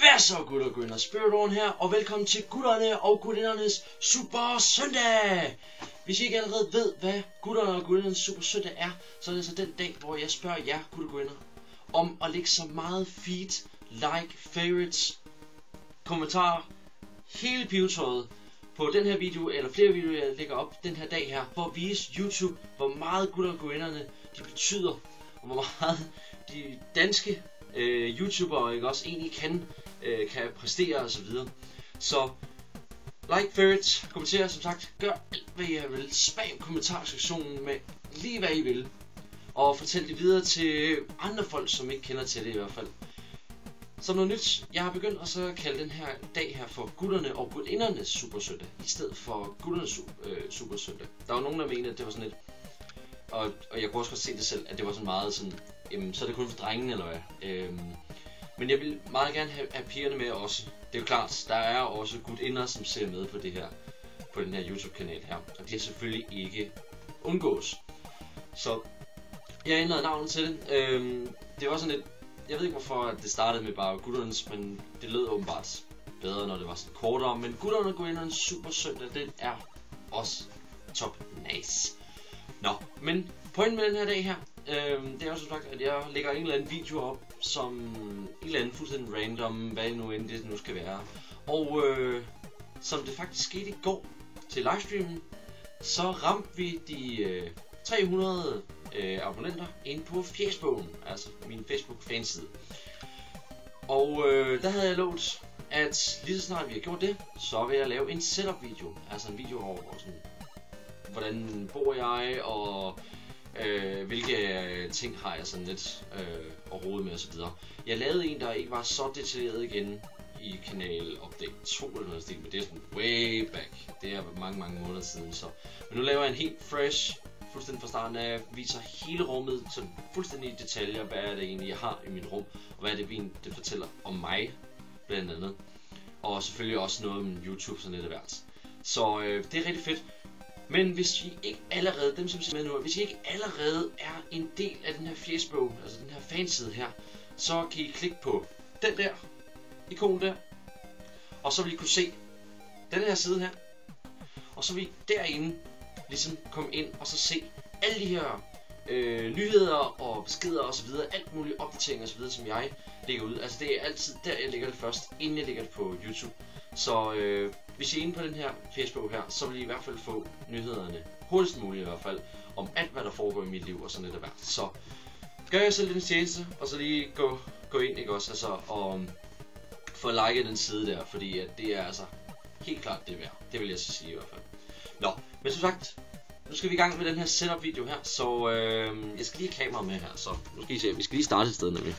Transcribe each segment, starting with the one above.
Hvad så, gutter og gutter? Spiritåren her, og velkommen til gutterne og guttindernes Super Søndag! Hvis I ikke allerede ved, hvad gutterne og guttindernes Super Søndag er, så er det altså den dag, hvor jeg spørger jer, gutter og gutter, om at lægge så meget feed, like, favorites, kommentarer, hele pivetøjet på den her video, eller flere videoer, jeg lægger op den her dag her, for at vise YouTube, hvor meget gutter og gutterne de betyder, og hvor meget de danske YouTubere ikke også egentlig kan præstere og så videre. Så like, favorites, kommenter, som sagt, gør alt hvad I vil. Spam kommentarsektionen med lige hvad I vil, og fortæl det videre til andre folk, som ikke kender til det i hvert fald. Som noget nyt, jeg har begyndt at så kalde den her dag her for gutterne og guttindernes Super Søndag, i stedet for gutternes Super Søndag. Der var nogen, der mente, at det var sådan lidt, og jeg kunne også godt se det selv, at det var sådan meget sådan, jamen, så er det kun for drengene eller hvad. Men jeg vil meget gerne have pigerne med også. Det er jo klart, der er også gutinder, som ser med på det her, på den her YouTube-kanal her, og de er selvfølgelig ikke undgås. Så jeg ændrede navnet til det. Det var sådan lidt, jeg ved ikke hvorfor at det startede med bare gutternes, men det lød åbenbart bedre, når det var sådan kortere. Men gutterne og guttindernes Super Søndag, det er også top nice. Nå, men pointen med den her dag her, det er jo som sagt, at jeg lægger en eller anden video op, som en eller anden fuldstændig random, hvad nu end det nu skal være. Og som det faktisk skete i går til livestreamen, så ramte vi de 300 abonnenter inde på Fjesbogen, altså min Facebook fanside. Og der havde jeg lovet, at lige så snart vi har gjort det, så vil jeg lave en setup video, altså en video over sådan, hvordan bor jeg, og hvilke ting har jeg sådan lidt at rode med og så videre. Jeg lavede en, der ikke var så detaljeret igen i kanal update 2 eller noget stil, men det er sådan way back. Det er mange måneder siden så. Men nu laver jeg en helt fresh, fuldstændig fra starten af, viser hele rummet sådan fuldstændig i detaljer, hvad er det egentlig jeg har i mit rum, og hvad er det fortæller om mig blandt andet. Og selvfølgelig også noget om YouTube sådan lidt af hvert. Så det er rigtig fedt. Men hvis I ikke allerede, dem som ser med nu, hvis I ikke allerede er en del af den her fjesbog, altså den her fanside her, så kan I klikke på den der ikon der, og så vil I kunne se den her side her, og så vil I derinde ligesom komme ind og så se alle de her nyheder og beskeder og så videre, alt muligt opdateringer og så videre, som jeg lægger ud. Altså det er altid der jeg lægger det først, inden jeg lægger det på YouTube. Så hvis I er inde på den her Facebook her, så vil I i hvert fald få nyhederne hurtigst muligt i hvert fald, om alt hvad der foregår i mit liv og sådan lidt af hvert. Så gør jeg selv den tjeneste, og så lige gå ind, ikke også, altså, og få liket den side der, fordi at det er altså helt klart det værd. Det vil jeg så sige i hvert fald. Nå, men som sagt, nu skal vi i gang med den her setup video her, så jeg skal lige have kameraet med her, så nu skal I se, vi skal lige starte et sted nemlig.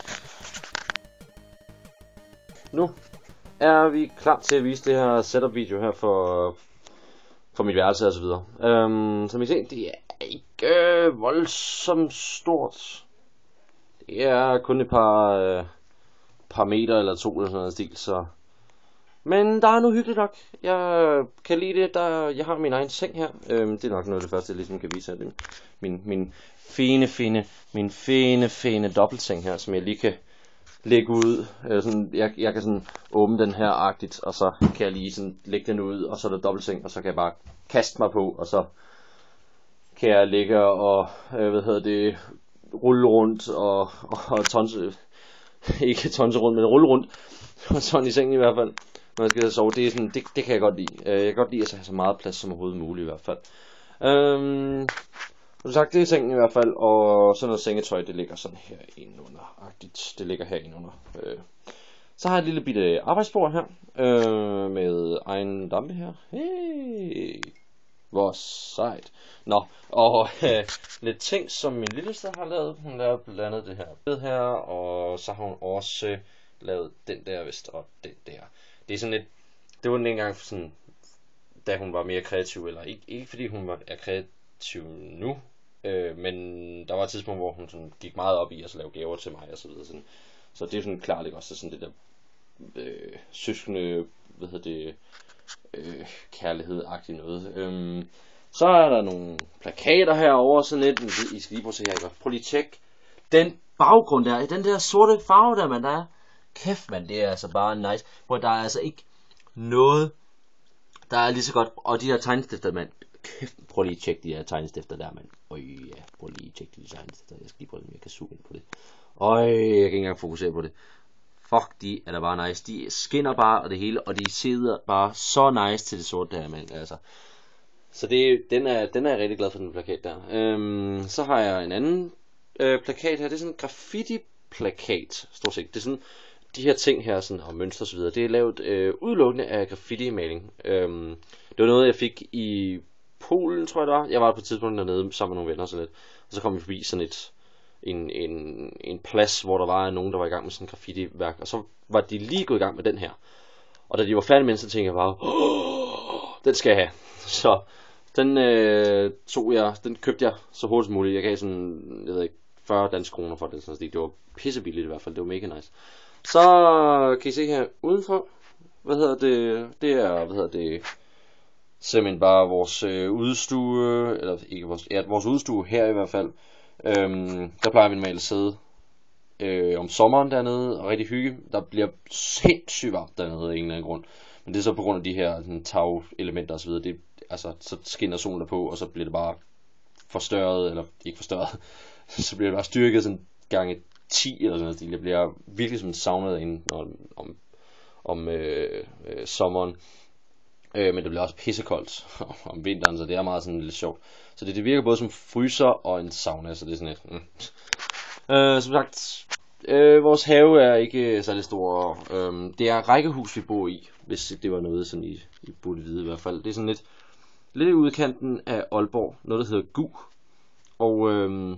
Nu er vi klar til at vise det her setup video her for mit værelse og så videre. Som I ser, det er ikke voldsomt stort. Det er kun et par meter eller 2 eller sådan noget stil, så. Men der er nu hyggeligt nok. Jeg kan lide det. Jeg har min egen seng her. Det er nok noget af det første, jeg ligesom kan vise her. Min fine dobbeltseng her, som jeg lige kan lægge ud. Sådan, jeg kan sådan åbne den her agtigt, og så kan jeg lige sådan lægge den ud, og så er der dobbeltseng, og så kan jeg bare kaste mig på, og så kan jeg ligge og rulle rundt og tonse, ikke tonse rundt, men rulle rundt, og sådan i sengen i hvert fald, når jeg skal sove. Det er sådan, det kan jeg godt lide. Jeg kan godt lide at have så meget plads som overhovedet muligt i hvert fald. Som sagt, det er sengen i hvert fald, og sådan noget sengetøj, det ligger sådan her indenunder-agtigt. Det ligger her indenunder. Så har jeg et lille bitte arbejdsbord her, med egen lampe her. Hey! Hvor sejt. Nå, og lidt ting, som min lille søster har lavet. Hun lavede blandt andet det her bed her, og så har hun også lavet den der vist, og den der. Det er sådan lidt, det var den engang sådan, da hun var mere kreativ, eller ikke fordi hun er kreativ nu, men der var et tidspunkt, hvor hun sådan gik meget op i at lave gaver til mig og så videre. Sådan. Så det er sådan klart ikke også sådan det der søskende, kærlighed-agtigt noget. Så er der nogle plakater herovre, sådan lidt. I skal lige prøve at se her, ikke? Prøv lige at tjekke den baggrund der, den der sorte farve der, man der er. Kæft mand, det er altså bare nice. Hvor der er altså ikke noget, der er lige så godt. Og de her tegnestifter, mand. Kæft, prøv lige at tjekke de her tegnestifter der, mand. Ja, prøv lige at tjekke de tegnestifter. Jeg skal lige prøve, om jeg kan zoome ind på det. Jeg kan ikke engang fokusere på det. Fuck, de er da bare nice. De skinner bare og det hele, og de sidder bare så nice til det sorte der, mand. Altså. Så den er jeg rigtig glad for, den plakat der. Så har jeg en anden plakat her. Det er sådan en graffiti-plakat, stort set. Det er sådan, de her ting her, sådan, og mønstre og så videre, det er lavet udelukkende af graffiti-maling. Det var noget, jeg fik i Polen, tror jeg det var. Jeg var på et tidspunkt dernede sammen med nogle venner og sådan lidt. Og så kom vi forbi sådan en plads, hvor der var nogen, der var i gang med sådan en graffiti-værk. Og så var de lige gået i gang med den her. Og da de var færdige med den, så tænkte jeg bare, den skal jeg have. Så den den købte jeg så hurtigt som muligt. Jeg gav sådan, jeg ved ikke, 40 danske kroner for det. Sådan, det var pissebilligt i hvert fald, det var mega nice. Så kan I se her udenfor, det er simpelthen bare vores udstue, eller ikke vores udstue her i hvert fald. Der plejer vi normalt at sidde om sommeren dernede og rigtig hygge. Der bliver sindssygt varmt dernede af en eller anden grund. Men det er så på grund af de her tag-elementer og så videre. Altså, så skinner solen der på, og så bliver det bare forstørret, eller ikke forstørret. Så bliver det bare styrket sådan gange 10 eller sådan noget. Det bliver virkelig som savnet inden om sommeren. Men det bliver også pissekoldt om vinteren, så det er meget sådan lidt sjovt. Så det virker både som fryser og en sauna, så det er sådan lidt. Som sagt, vores have er ikke særlig stor. Det er rækkehus, vi bor i, hvis det var noget, sådan I burde vide i hvert fald. Det er sådan lidt i udkanten af Aalborg, noget der hedder Gu. Og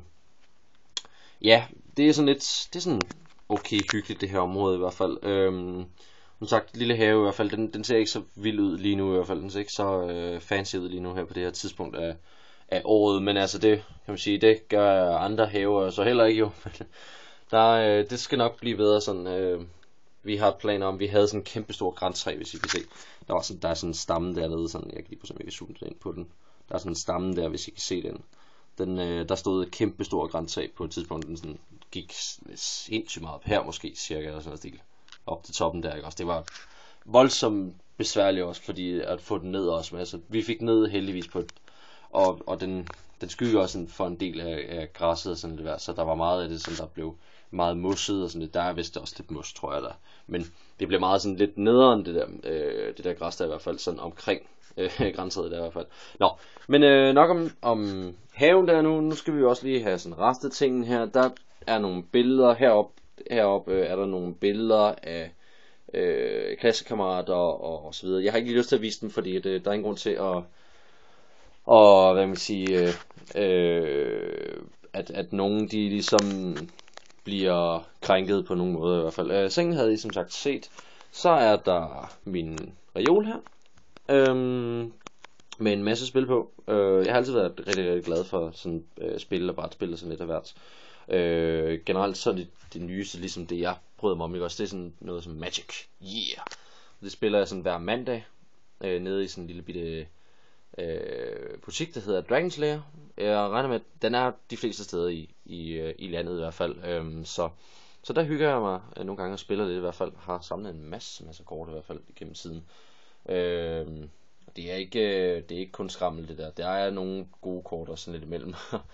ja, det er sådan okay hyggeligt, det her område i hvert fald. Som sagt, lille have i hvert fald, den ser ikke så vild ud lige nu i hvert fald. Den ser ikke så fancy ud lige nu her på det her tidspunkt af året. Men altså det, kan man sige, det gør andre haver så heller ikke jo. Det skal nok blive bedre sådan. Vi har planer om, vi havde sådan en kæmpe stor grantræ, hvis I kan se. Der er sådan en stamme dernede, sådan, jeg kan lige prøve, om jeg kan zoome ind på den. Der er sådan en stamme der, hvis I kan se den. Der stod et kæmpe stor grantræ på et tidspunkt, den sådan gik sindssygt meget op her måske, cirka, eller sådan noget stil. Op til toppen der, ikke også? Det var voldsomt besværligt også, fordi at få den ned også. Men altså, vi fik ned heldigvis på et, og den skygge også for en del af græsset og sådan lidt der, så der var meget af det, som der blev meget mosset og sådan lidt. Der er vist også lidt mos, tror jeg der. Men det blev meget sådan lidt nederen, det der græs der i hvert fald, sådan omkring grænseret der i hvert fald. Nå, men nok om haven der nu. Nu skal vi jo også lige have sådan restetingen her. Der er nogle billeder heroppe er der nogle billeder af klassekammerater og så videre. Jeg har ikke lige lyst til at vise dem, fordi der er ingen grund til hvad man sige, at nogen de ligesom bliver krænket på nogen måde i hvert fald. Sengen havde I som sagt set. Så er der min reol her. Med en masse spil på. Jeg har altid været rigtig, rigtig glad for sådan spil og brætspil og sådan lidt af hvert. Generelt så er det nyeste, ligesom det jeg prøvede mig om, ikke også? Det er sådan noget som Magic. Yeah! Det spiller jeg sådan hver mandag nede i sådan en lille bitte butik, der hedder Dragon Slayer. Jeg regner med, at den er de fleste steder i landet i hvert fald. Så der hygger jeg mig nogle gange og spiller det i hvert fald. Har samlet en masse kort i hvert fald gennem tiden. Det er ikke kun skrammel det der. Der er nogle gode kort også sådan lidt imellem.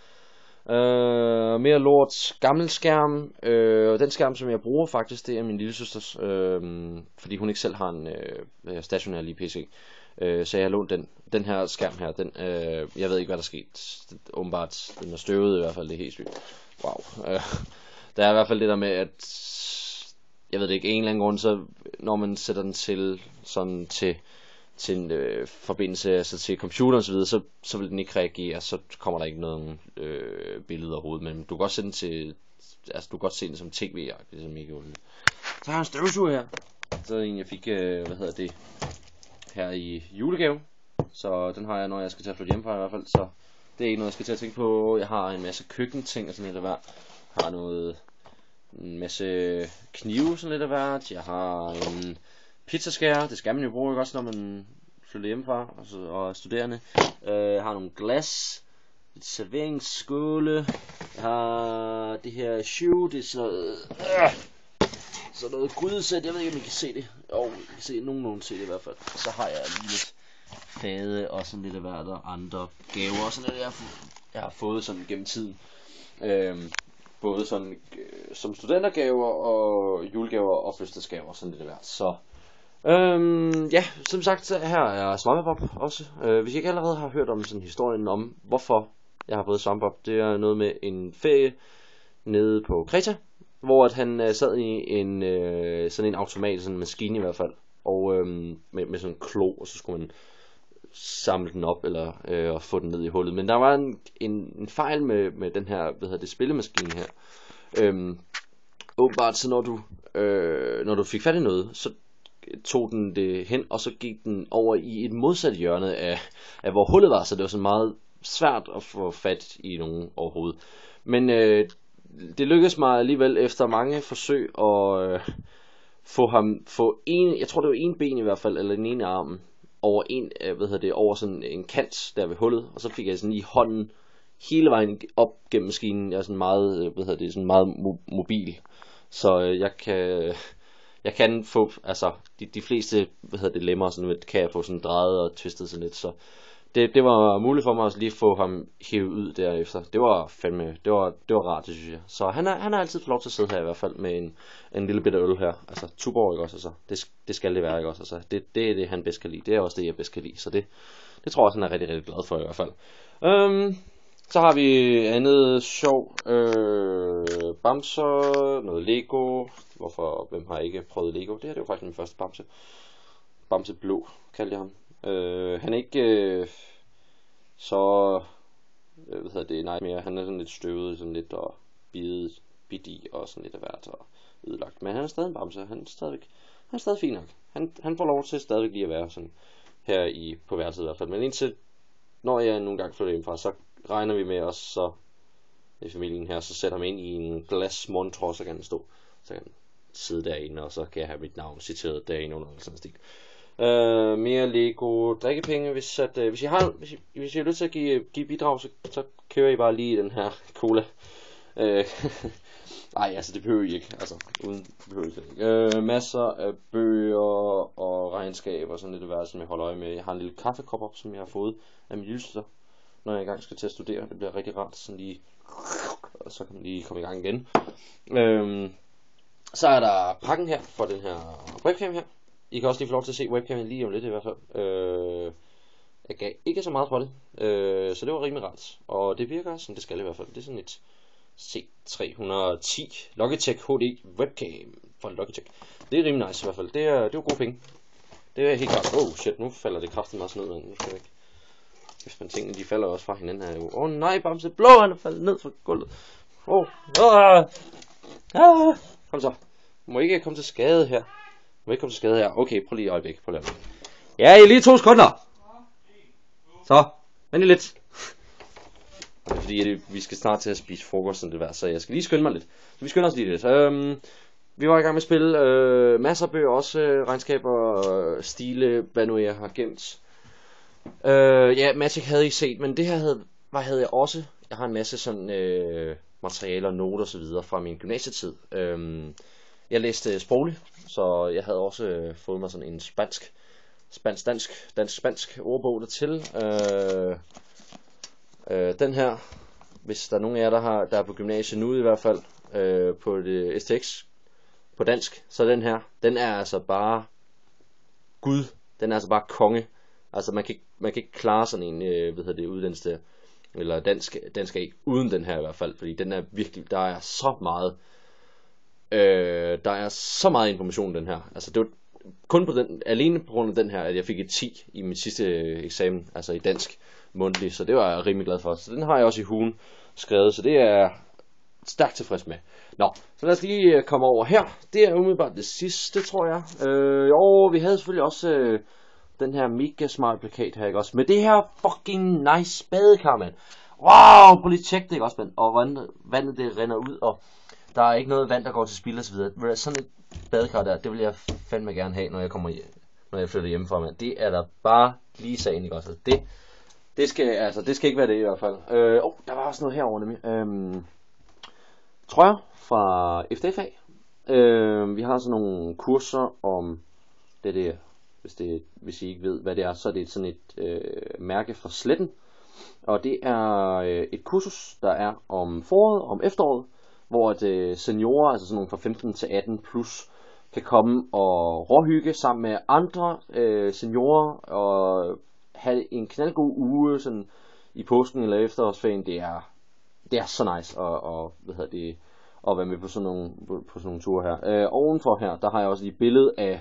Mere lort, gammel skærm. Den skærm som jeg bruger faktisk, det er min lillesøsters, fordi hun ikke selv har en stationær lige PC. Så jeg har lånt den her skærm her. Jeg ved ikke hvad der er sket. Åbenbart den er støvet i hvert fald. Det er helt sygt. Wow. Der er i hvert fald det der med at jeg ved det ikke, en eller anden grund, så når man sætter den til sådan til en forbindelse altså til computeren og så videre, så vil den ikke reagere, så kommer der ikke nogen billeder overhovedet, men du kan godt sætte den til, altså du kan godt se den som tv, ligesom ikke. Så har jeg en støvsuger her. Så er en jeg fik, her i julegave. Så den har jeg, når jeg skal til at flytte hjemmefra i hvert fald, så det er ikke noget jeg skal til at tænke på. Jeg har en masse køkkenting og sådan lidt af hvert. Jeg har en masse knive sådan lidt af hvert. Jeg har en pizzaskærer, det skal man jo bruge, ikke også, når man flytter hjemmefra og er studerende. Jeg har nogle glas, et serveringsskåle. Jeg har det her shoe, det er sådan noget Så noget grydesæt, jeg ved ikke om I kan se det. Jo, I kan se nogenlunde se det i hvert fald. Så har jeg lige lidt fade og sådan lidt af hvert og andre gaver og sådan noget, jeg har fået sådan gennem tiden. Både sådan som studentergaver og julegaver og fødselsdagsgaver og sådan lidt af hvert. Så ja, som sagt, her er Svampebob også. Hvis I ikke allerede har hørt om sådan historien om, hvorfor jeg har fået Svampebob, det er noget med en ferie nede på Kreta, hvor at han sad i en sådan en automat, sådan en maskine i hvert fald, og med sådan en klo, og så skulle man samle den op eller og få den ned i hullet. Men der var en fejl med den her, spillemaskine her. Åbenbart, så når du fik fat i noget, så tog den det hen, og så gik den over i et modsat hjørne af hvor hullet var, så det var så meget svært at få fat i nogen overhovedet. Men det lykkedes mig alligevel efter mange forsøg at få en, jeg tror det var en ben i hvert fald, eller den ene armen, over over sådan en kant der ved hullet, og så fik jeg sådan i hånden hele vejen op gennem maskinen. Jeg er sådan meget, sådan meget mobil, så jeg kan få, altså de fleste, lemmer sådan kan jeg få sådan drejet og twistet sådan lidt, så det var muligt for mig at lige få ham hævet ud derefter. Det var fandme, det var rart, det synes jeg. Så han har altid fået lov til at sidde her i hvert fald med en lille bitte øl her. Altså Tuborg, ikke også? Altså, det skal det være, ikke også? Altså, det er det, han bedst kan lide. Det er også det, jeg bedst kan lide. Så det tror jeg, han er rigtig, rigtig glad for i hvert fald. Så har vi andet sjov. Bamser, noget Lego. Hvem har ikke prøvet Lego? Det her det var faktisk min første bamse. Bamse Blå, kaldte jeg ham. Han er ikke så nej mere. Han er sådan lidt støvet, sådan lidt og bidt i og sådan lidt af hvert og ødelagt. Men han er stadig en bamse. Han er stadig fin nok. Han får lov til stadigvæk lige at være sådan her på værelset i hvert fald. Men indtil når jeg nogle gange flytter hjemmefra, så regner vi med os så i familien her, så sætter ham ind i en glasmontre, så kan han stå. Så kan han sidde derinde, og så kan jeg have mit navn citeret derinde under sådan en stil. Mere Lego, drikkepenge, hvis I har lyst til at give bidrag, så kører I bare lige den her cola. Nej, altså det behøver I ikke, altså uden behøver I ikke. Masser af bøger og regnskaber og sådan lidt værd, som jeg holder øje med. Jeg har en lille kaffekop op, som jeg har fået af min lillesøster, når jeg engang skal til at studere. Det bliver rigtig rart, sådan lige, og så kan man lige komme i gang igen. Så er der pakken her for den her webcam her. I kan også lige få lov til at se webcamen lige om lidt i hvert fald. Jeg gav ikke så meget for det, så det var rimelig rart. Og det virker, som det skal i hvert fald. Det er sådan et C310 Logitech HD webcam fra Logitech. Det er rimelig nice i hvert fald. Det er gode penge. Det er helt klart. Shit, nu falder det kraftigt meget ned. Nu skal jeg ikke. Hvis man tingene, de falder også fra hinanden her. Nej, Bamse Blå, han er faldet ned fra gulvet. Kom så. Du må ikke komme til skade her. Okay, prøv lige et øjeblik. Ja, i lige 2 sekunder. Så, vent lige lidt. Det er fordi, vi skal snart til at spise frokost, sådan det der, så jeg skal lige skynde mig lidt. Så vi skynder os lige lidt. Vi var i gang med at spille masser af bøger, også regnskaber, stile, hvad nu jeg har gemt. Ja, Magic havde I set, men det her havde jeg også. Jeg har en masse sådan materialer, noter og så videre fra min gymnasietid. Jeg læste sproglig, så jeg havde også fået mig sådan en dansk ordbog dertil. Den her, hvis der er nogen af jer, der er på gymnasiet nu i hvert fald, på det STX på dansk, så den er altså bare Gud. Den er altså bare konge. Altså man kan ikke klare sådan en uddannelse eller dansk A uden den her i hvert fald, fordi den er virkelig, der er så meget information den her. Altså det var kun alene på grund af den her, at jeg fik et 10 i min sidste eksamen, altså i dansk mundtlig, så det var jeg rimelig glad for. Så den har jeg også i hugen skrevet, så det er stærkt tilfreds med. Nå, så lad os lige komme over her. Det er umiddelbart det sidste, tror jeg. Vi havde selvfølgelig også den her mega smart plakat her, ikke også? Med det her fucking nice badekar, mand. Wow, prøv lige at tjekke det, ikke også, mand? Og hvordan vandet det rinder ud, og der er ikke noget vand, der går til spil og så videre. Sådan et badekar der, det vil jeg fandme gerne have, når jeg flytter hjemmefra, mand. Det er der bare lige sagen, ikke også? Det skal ikke være det i hvert fald. Der var også noget herovre nemlig. Trøjer fra FDFA. Vi har sådan nogle kurser om det. Hvis I ikke ved, hvad det er, så er det sådan et mærke fra Sletten. Og det er et kursus, der er om foråret, om efteråret, hvor seniorer, altså sådan nogle fra 15 til 18 plus, kan komme og råhygge sammen med andre seniorer og have en knaldgod uge sådan i påsken eller efterårsferien. Det er så nice at være med på sådan nogle ture her. Ovenfor her, der har jeg også lige et billede af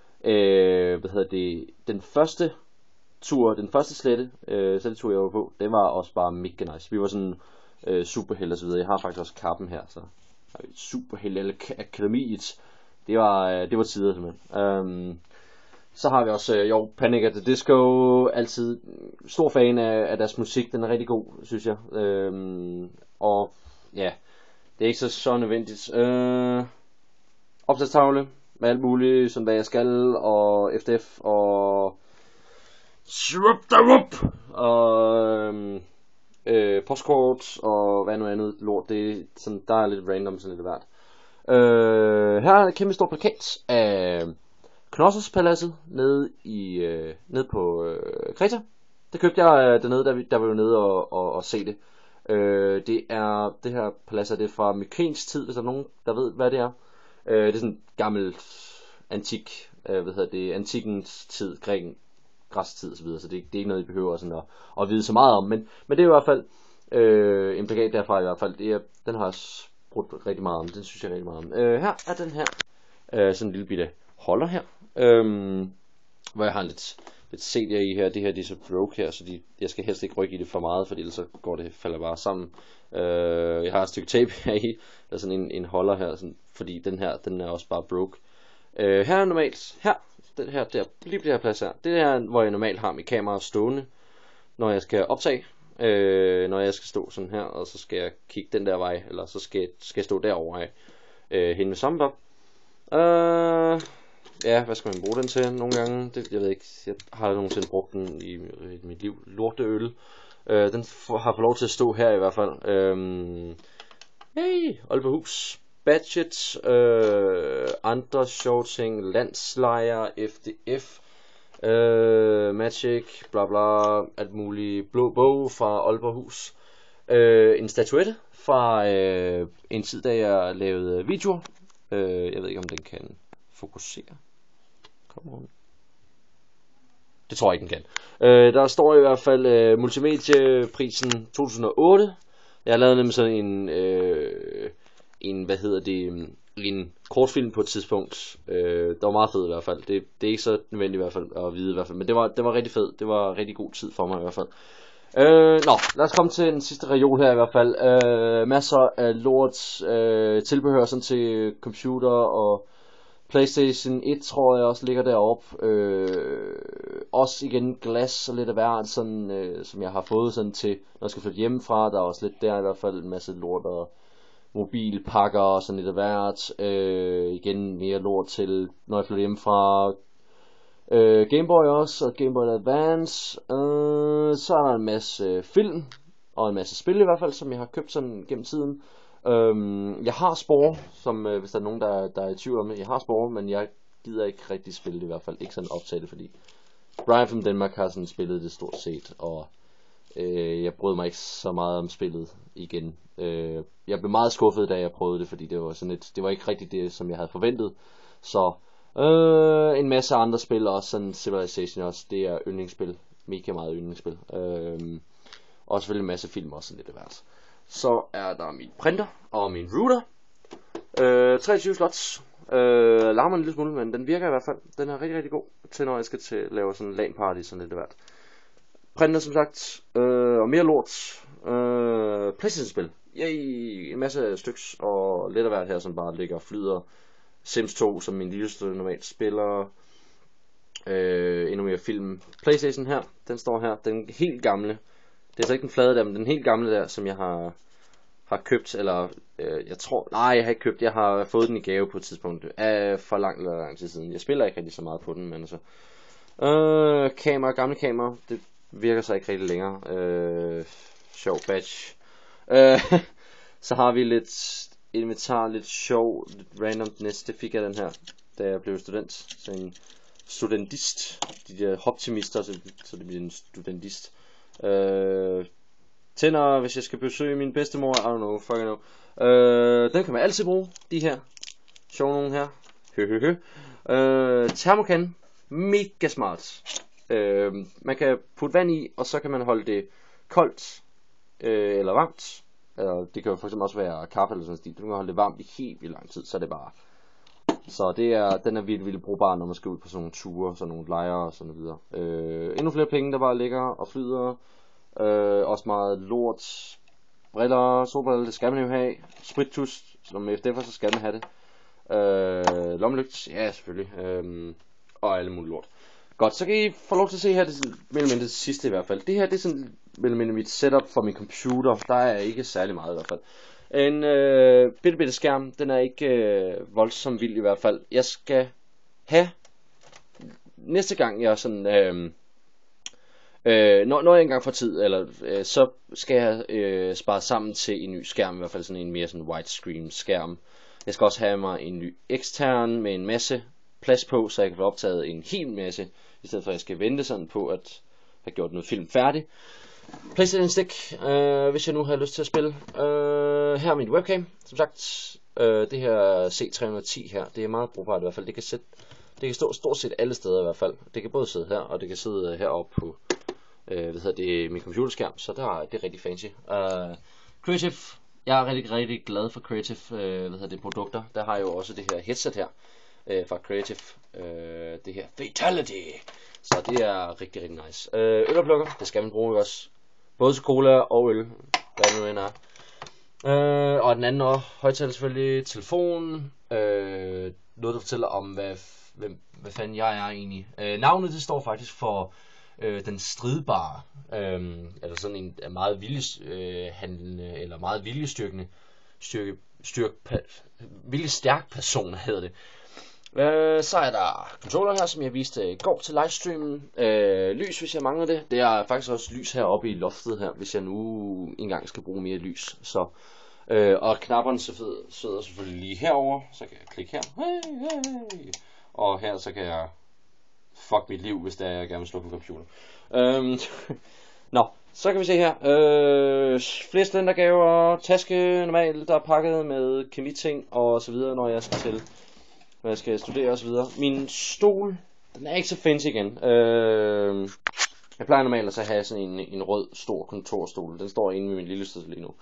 den første tur, den første slettetur jeg var på. Det var også bare mega nice. Vi var sådan superheld og så videre. Jeg har faktisk også kappen her, så superheld eller akademiet. Det var tider simpelthen. Så har vi også Panic at the Disco. Altid stor fan af deres musik. Den er rigtig god, synes jeg. Og ja, det er ikke så nødvendigt. Opslagstavle med alt muligt, som hvad jeg skal, og FDF, og og postkort, og hvad nu andet lort. Det er sådan, der er lidt random, sådan lidt hvert. Her er en kæmpe stor plakat af Knossos-paladset nede på Kreta. Det købte jeg dernede, der var jo nede og se det. Det her palads er det fra mykensk tid, hvis der er nogen, der ved, hvad det er. Det er sådan gammel antik, antikens tid, græstid og så videre, så det er ikke noget, I behøver sådan at vide så meget om, men det er i hvert fald en plakat derfra i hvert fald. Den har jeg brugt rigtig meget om, den synes jeg rigtig meget om. Her er den her, sådan en lille bitte holder her, hvor jeg har lidt CD'er i her. Det her, det er så broke her, så jeg skal helst ikke rykke i det for meget, for ellers så falder bare sammen. Jeg har et stykke tape her i, der er sådan en holder her, sådan, fordi den er også bare broke. Her er normalt, lige på det her plads her, det er hvor jeg normalt har mit kamera stående, når jeg skal optage, når jeg skal stå sådan her, og så skal jeg kigge den der vej, eller så skal jeg stå derovre hen med Soundbob. Ja, hvad skal man bruge den til nogle gange? Jeg ved ikke, jeg har nogensinde brugt den i mit liv. Lorteøl. Den har fået lov til at stå her i hvert fald. Hey, Aalborghus. Budget. Andre sjove ting. Landslejr. FDF. Magic. Bla bla. Alt muligt. Blå bog fra Aalborghus. En statuette fra en tid, da jeg lavede videoer. Jeg ved ikke, om den kan fokusere. Det tror jeg ikke, den kan. Der står i hvert fald multimedieprisen 2008. Jeg har lavet nemlig sådan en kortfilm på et tidspunkt. Det var meget fed i hvert fald. Det er ikke så nødvendigt i hvert fald at vide i hvert fald, men det var rigtig fed. Det var rigtig god tid for mig i hvert fald. Lad os komme til den sidste reol her i hvert fald. Masser af lort tilbehør sådan til computer og PlayStation 1 tror jeg også ligger deroppe. Også igen glas og lidt af hvert, sådan, som jeg har fået sådan til, når jeg skal flytte hjemmefra. Der er også lidt der i hvert fald, en masse lort og mobilpakker og sådan lidt af hvert. Igen mere lort til, når jeg flytter hjemmefra. Gameboy også, og Gameboy Advance. Så er der en masse film, og en masse spil i hvert fald, som jeg har købt sådan gennem tiden. Jeg har Spore, som hvis der er nogen, der er i tvivl om det. Jeg har Spore, men jeg gider ikke rigtig spille det i hvert fald. Ikke sådan optage det, fordi Brian from Denmark har sådan spillet det stort set, og jeg brød mig ikke så meget om spillet igen. Jeg blev meget skuffet, da jeg prøvede det, fordi det var ikke rigtig det, som jeg havde forventet. Så en masse andre spil, også sådan Civilization også, det er yndlingsspil. Mega meget yndlingsspil. Og selvfølgelig en masse film også sådan lidt af hvert. Så er der min printer og min router. 23 slots. Larmer en lille smule, men den virker i hvert fald. Den er rigtig, rigtig god til, når jeg skal til at lave sådan en LAN party, sådan lidt af hvert. Printer som sagt. Og mere lort. PlayStation-spil. Yay! En masse styks og lidt af hvert her, som bare ligger og flyder. Sims 2, som min lilleste normalt spiller. Endnu mere film. PlayStation her, den står her. Den helt gamle. Det er så ikke den flade der, men den helt gamle der, som jeg har købt, eller jeg har ikke købt, jeg har fået den i gave på et tidspunkt, for lang tid siden. Jeg spiller ikke rigtig så meget på den, men altså, gamle kamera, det virker så ikke rigtig længere, sjov badge. Så har vi lidt inventar, lidt sjov, lidt randomness. Det fik jeg den her, da jeg blev student. Så en studentist. De der optimister, så det bliver en studentist. Tænder, hvis jeg skal besøge min bedstemor, I don't know, fucking know. Den kan man altid bruge, de her. Sjov nogen her. Termokan, mega smart. Man kan putte vand i, og så kan man holde det koldt eller varmt. Det kan jo for eksempel også være kaffe eller sådan noget. Du kan holde det varmt i helt vildt lang tid, så er det bare. Så den er vildt brugbar, når man skal ud på sådan nogle ture, sådan nogle lejre og sådan videre. Endnu flere penge, der bare ligger og flyder. Også meget lort. Briller, solbriller, det skal man jo have. Sprittus, som FDF'er, så skal man have det. Lommelygt, ja selvfølgelig. Og alle mulige lort. Godt, så kan I få lov til at se her, det er mellem det sidste i hvert fald. Det her, det er sådan mellem mit setup for min computer. Der er ikke særlig meget i hvert fald. En bitte skærm, den er ikke voldsomt vild i hvert fald. Jeg skal have, næste gang jeg sådan, når jeg engang får tid, eller så skal jeg spare sammen til en ny skærm, i hvert fald sådan en mere sådan widescreen skærm. Jeg skal også have mig en ny ekstern med en masse plads på, så jeg kan få optaget en hel masse, i stedet for at jeg skal vente sådan på at have gjort noget film færdig. PlayStation Stick, hvis jeg nu har lyst til at spille. Her er min webcam, som sagt. Det her C310 her, det er meget brugbart i hvert fald. Det kan stå stort set alle steder i hvert fald. Det kan både sidde her, og det kan sidde heroppe på min computerskærm, så det er rigtig fancy. Creative, jeg er rigtig glad for Creative produkter. Der har jeg jo også det her headset her fra Creative, det her Fatality. Så det er rigtig nice. Øloplukker, det skal man bruge også. Både til cola og øl, hvad det nu end er. Og den anden højtaler selvfølgelig, telefon, noget der fortæller om hvad fanden jeg er egentlig. Navnet det står faktisk for den stridbare, eller sådan en meget viljehandlende, eller meget viljestyrkende, viljestærk person hedder det. Så er der controller her, som jeg viste i går til livestreamen. Lys, hvis jeg mangler det. Det er faktisk også lys heroppe i loftet her, hvis jeg nu engang skal bruge mere lys. Så, og knapperne sidder selvfølgelig lige herover, så kan jeg klikke her. Hey. Og her så kan jeg fuck mit liv, hvis jeg gerne vil slukke en computer. Nå, så kan vi se her. Flere studentergaver, taske normalt, der er pakket med kemiting og så videre, når jeg skal studere og så videre. Min stol, den er ikke så fancy igen. Jeg plejer normalt at have sådan en rød stor kontorstol. Den står inde i min lille sted lige nu.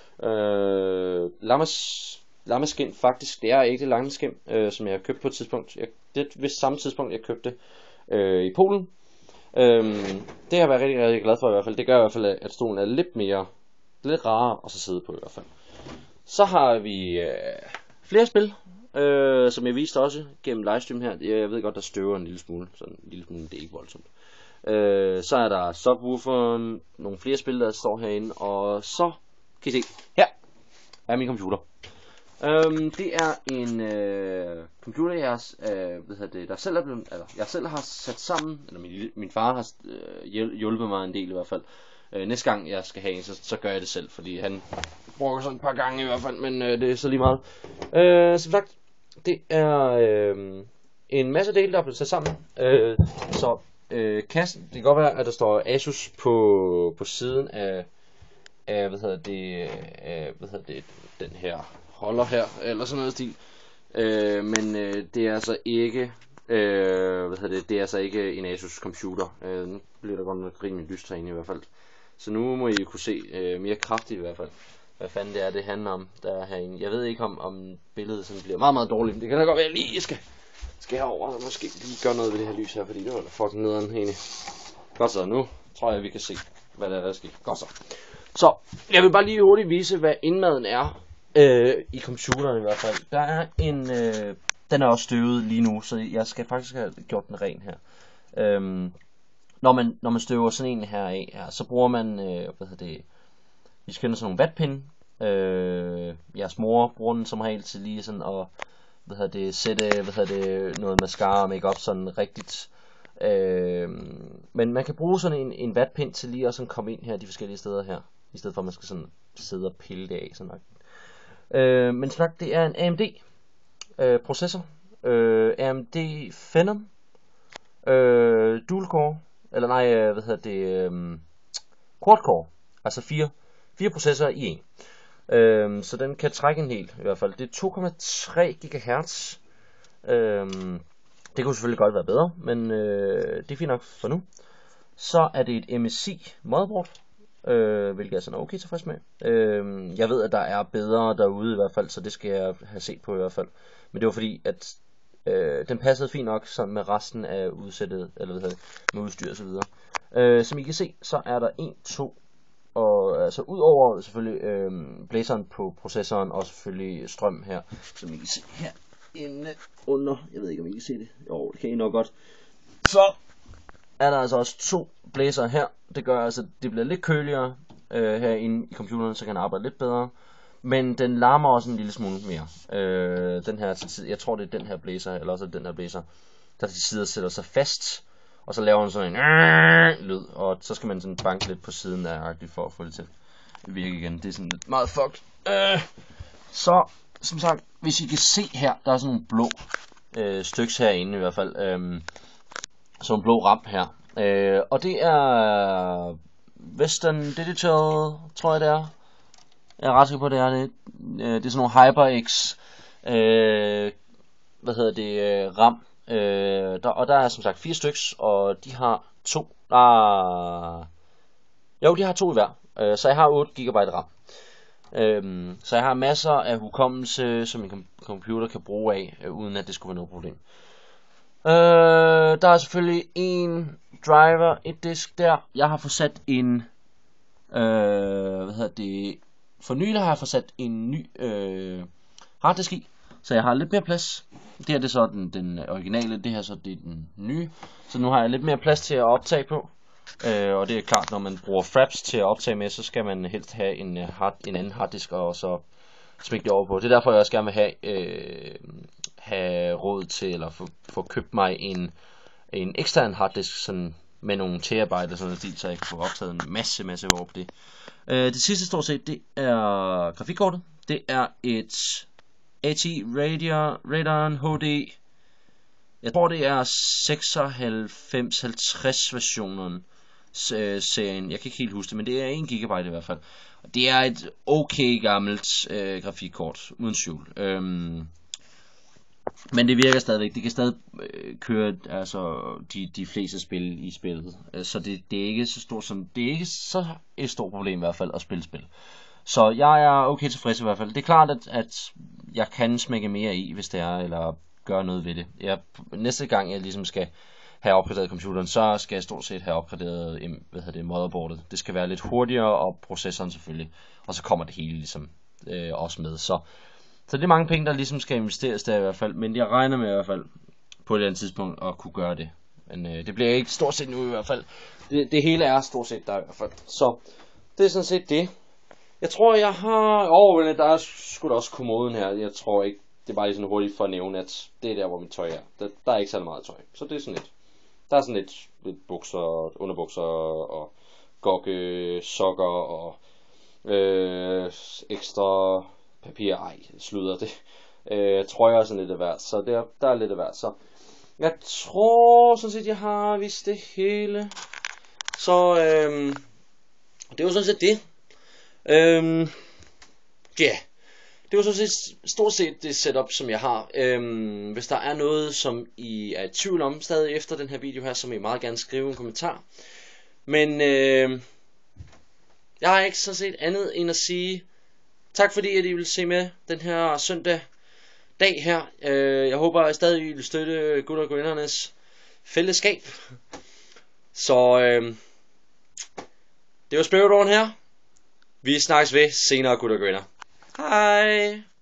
Lammeskin faktisk, det er ikke det lange skin, som jeg har købt på et tidspunkt. Det er vist samme tidspunkt jeg købte i Polen. Det har jeg været rigtig glad for i hvert fald. Det gør i hvert fald, at stolen er lidt rarere at sidde på i hvert fald. Så har vi flere spil, som jeg viste også gennem livestream her. Jeg ved godt, der støver en lille smule, så en lille smule, det er ikke voldsomt. Så er der subwoofer, nogle flere spil, der står herinde, og så kan I se, her er min computer. Det er en computer, jeg selv har sat sammen, eller min far har hjulpet mig en del i hvert fald. Næste gang jeg skal have en, så gør jeg det selv, fordi han bruger sådan et par gange i hvert fald, men det er så lige meget. Som sagt, det er en masse dele, der er blevet sat sammen. Så kassen, det kan godt være, at der står Asus på siden af den her holder her, eller sådan noget stil. Men det er altså ikke det er altså ikke en Asus computer. Nu bliver der godt nok rimelig lyst herinde i hvert fald. Så nu må I kunne se mere kraftigt i hvert fald, hvad fanden det handler om, der er herinde. Jeg ved ikke om billedet sådan bliver meget dårligt, men det kan da godt være, at jeg lige skal herover og måske lige gøre noget ved det her lys her, fordi det var da fucking nederen egentlig. Godt så, nu tror jeg, vi kan se, hvad der sker. Godt så. Så, jeg vil bare lige hurtigt vise, hvad indmaden er i computeren i hvert fald. Der er den er også støvet lige nu, så jeg skal faktisk have gjort den ren her. Når man støver sådan en her af, så bruger man, vi skal kende sådan nogle vatpinde. Jeres mor bruger den som regel til lige sådan at sætte noget mascara og makeup sådan rigtigt. Men man kan bruge sådan en vatpind til lige at sådan komme ind her de forskellige steder her, i stedet for at man skal sådan sidde og pille det af sådan Men snak, det er en AMD processor. AMD Phenom dual core, eller nej, quad core, altså fire processorer i en. Så den kan trække en del i hvert fald. Det er 2,3 GHz. Det kunne selvfølgelig godt være bedre, men det er fint nok for nu. Så er det et MSI motherboard, hvilket jeg er sådan okay tilfreds med. Jeg ved, at der er bedre derude i hvert fald, så det skal jeg have set på i hvert fald. Men det var fordi, at den passede fint nok sammen med resten af udsættet, eller med udstyr og så videre. Som I kan se, så er der 1, 2, og altså udover selvfølgelig blæseren på processoren, og selvfølgelig strøm her, som I kan se her inde under. Jeg ved ikke, om I kan se det. Jo, det kan I nok godt. Så er der altså også 2 blæsere her. Det gør altså, det bliver lidt køligere herinde i computeren, så kan den arbejde lidt bedre. Men den larmer også en lille smule mere. Den her, jeg tror det er den her blæser, eller også den her blæser, der til side sætter sig fast. Og så laver den sådan en lyd, og så skal man sådan banke lidt på siden af for at få det til at virke igen. Det er sådan lidt meget fucked. Så, som sagt, hvis I kan se her, der er sådan nogle blå styks herinde i hvert fald. Sådan en blå ram her. Og det er Western Digital, tror jeg det er. Jeg er ret sikker på, det er det. Det er sådan nogle HyperX RAM. Og der er som sagt 4 styks, og de har 2. Jo, de har 2 i hver. Så jeg har 8 GB RAM. Så jeg har masser af hukommelse, som en computer kan bruge af, uden at det skulle være noget problem. Der er selvfølgelig en driver, et disk der. Jeg har fået sat en for nylig har jeg fået sat en ny harddisk i, så jeg har lidt mere plads. Det her det er så den originale, det her så det er den nye. Så nu har jeg lidt mere plads til at optage på. Og det er klart, når man bruger fraps til at optage med, så skal man helst have en anden harddisk og så smække det over på. Det er derfor jeg også gerne vil have råd til, eller få købt mig en ekstern harddisk sådan med nogle terabyte eller sådan noget, så jeg kan få optaget en masse over på det. Det sidste stort set, det er grafikkortet. Det er et ATI Radeon HD. Jeg tror det er 9650 versionen serien. Jeg kan ikke helt huske det, men det er 1 GB i hvert fald. Det er et okay gammelt grafikkort uden skjul. Men det virker stadigvæk. Det kan stadig køre altså de fleste spil i spillet. Så det er ikke så stort som det er ikke så et stort problem i hvert fald at spille spil. Så jeg er okay tilfreds i hvert fald. Det er klart at jeg kan smække mere i, hvis det er, eller gøre noget ved det. Næste gang jeg ligesom skal have opgraderet computeren, så skal jeg stort set have opgraderet motherboardet. Det skal være lidt hurtigere, og processoren selvfølgelig. Og så kommer det hele ligesom også med. Så det er mange penge, der ligesom skal investeres der i hvert fald. Men jeg regner med i hvert fald på et eller andet tidspunkt at kunne gøre det. Men det bliver ikke stort set nu i hvert fald. Det hele er stort set der i hvert fald. Så det er sådan set det. Jeg tror jeg har der er sgu da også kommoden her. Jeg tror ikke, det er bare lige sådan hurtigt for at nævne, at det er der hvor mit tøj er. Der er ikke særlig meget tøj. Så det er sådan lidt. Der er sådan lidt bukser, underbukser og gokke, sokker og ekstra papir. Sluder det. Trøjer og sådan lidt af hvert. Så der er lidt af hvert. Så jeg tror sådan set jeg har vist det hele. Så det var sådan set det. Det var sådan set stort set det setup som jeg har. Hvis der er noget som I er i tvivl om stadig efter den her video her, så må I meget gerne skrive en kommentar. Men jeg har ikke sådan set andet end at sige tak fordi at I vil se med den her søndag dag her. Jeg håber at I stadig vil støtte Gutter og Grindernes fællesskab. Så det var Spirit On her. Vi snakkes ved senere, Gutter og Grinder. Hej!